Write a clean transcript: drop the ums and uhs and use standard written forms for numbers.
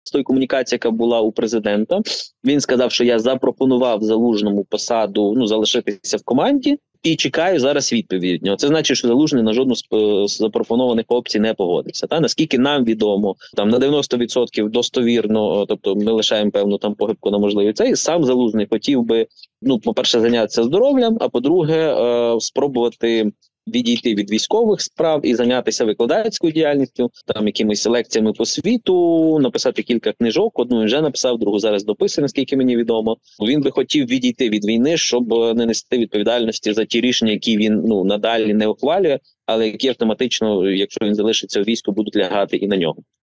з тої комунікації, яка була у президента. Він сказав, що я запропонував Залужному посаду, залишитися в команді, і чекаю зараз відповіді від нього. Це значить, що Залужний на жодну з запропонованих опцій не погодився. Наскільки нам відомо, там на 90% достовірно, тобто ми лишаємо певну там похибку на можливість. Це і сам Залужний хотів би, по-перше, зайнятися здоров'ям, а по-друге, спробувати відійти від військових справ і зайнятися викладацькою діяльністю, там якимись лекціями по світу, написати кілька книжок, одну він вже написав, другу зараз дописує, наскільки мені відомо. Він би хотів відійти від війни, щоб не нести відповідальності за ті рішення, які він надалі не ухвалює, але які автоматично, якщо він залишиться у війську, будуть лягати і на нього.